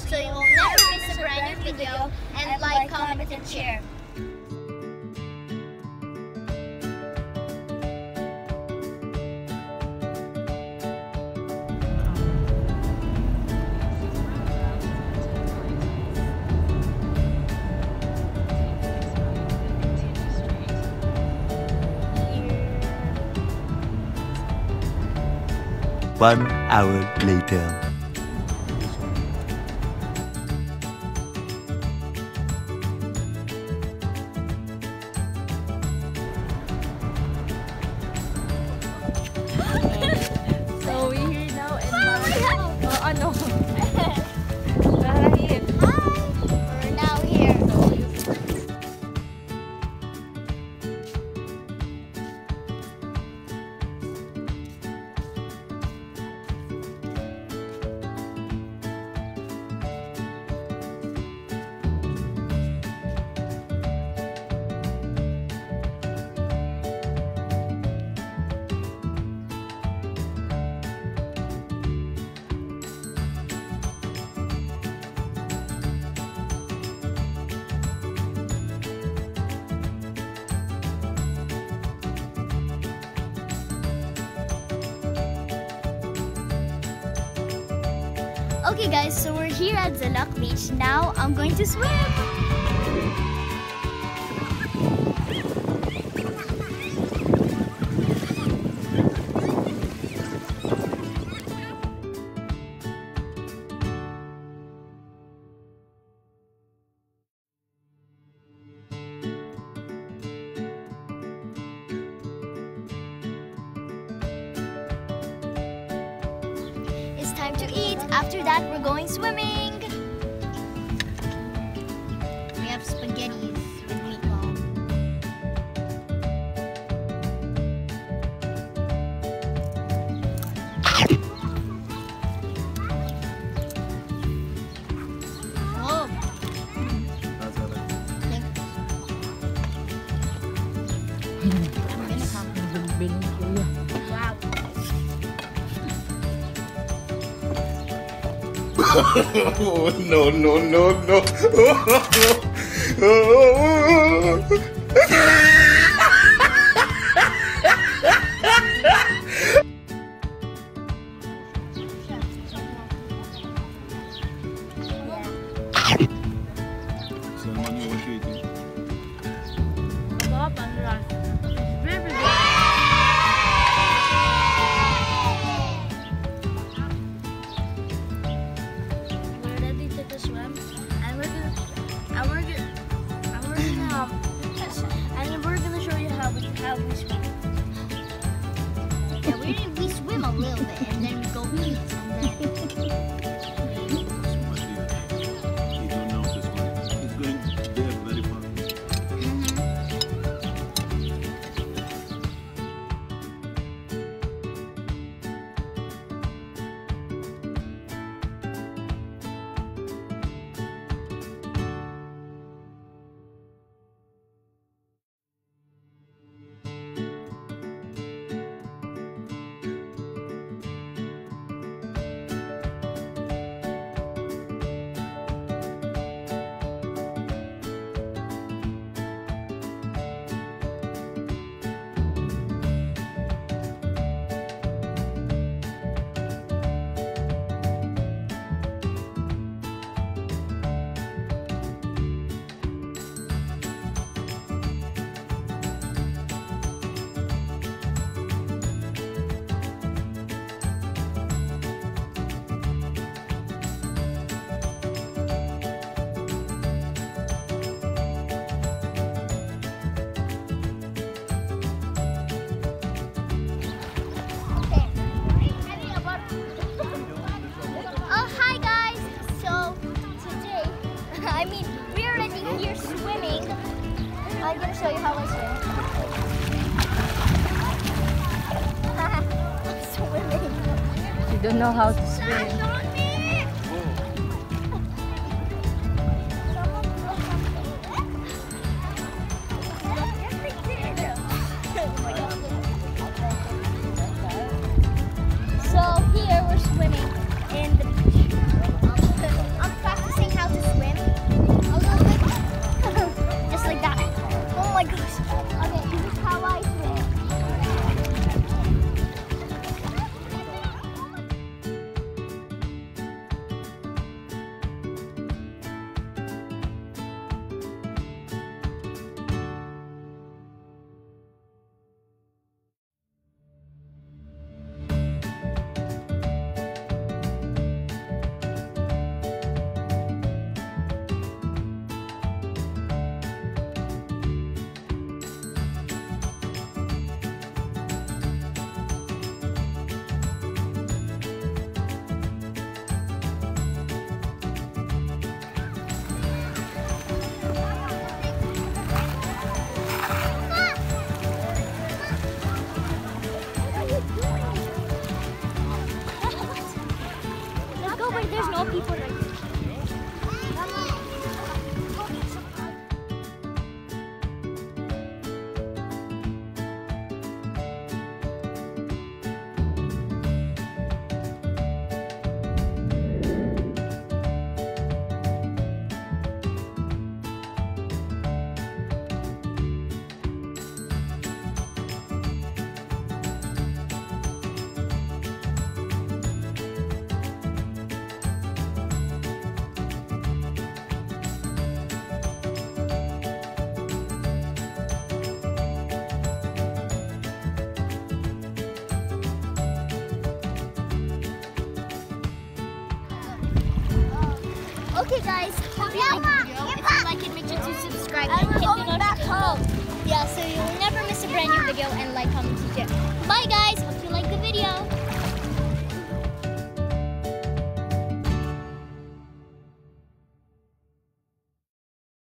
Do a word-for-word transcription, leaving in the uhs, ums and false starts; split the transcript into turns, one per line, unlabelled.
so you will never miss a brand new video, and like, comment, and share.
One hour later.
So we're here now in Zallaq. Oh, ano? Marahil.
We're now here. Okay guys, so we're here at Zallaq Beach. Now I'm going to swim. It's time to eat. After that, we're going swimming. We have spaghetti with meatball. Oh. Wow.
Oh, no, no, no, no.
How we swim. Yeah, we, we swim a little bit and then we go eat and then.
You don't know this one. It's going there very far.
I'm going to show you how I swim. I'm swimming.
You don't know how to swim.
So here we're swimming in the beach. I'm fast. people right there. Okay guys, hope you like the video. If you like it, make sure to subscribe and hit the notification bell. Yeah, so you'll never miss a brand new video, and like, comment, and share. Bye guys!